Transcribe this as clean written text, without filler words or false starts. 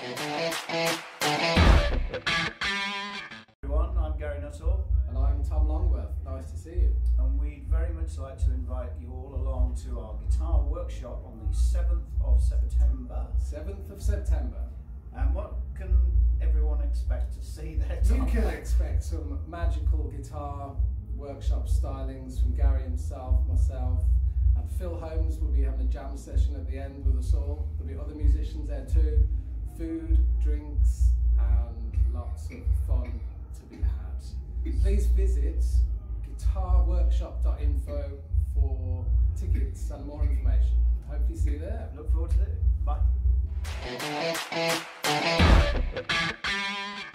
Everyone, I'm Gary Nuttall. And I'm Tom Longworth. Nice to see you. And we'd very much like to invite you all along to our guitar workshop on the 7th of September. 7th of September. And what can everyone expect to see there, Tom? You can expect some magical guitar workshop stylings from Gary himself, myself, and Phil Holmes will be having a jam session at the end with us all. There'll be other musicians there too. Food, drinks, and lots of fun to be had. Please visit guitarworkshop.info for tickets and more information. Hopefully see you there. Look forward to it. Bye.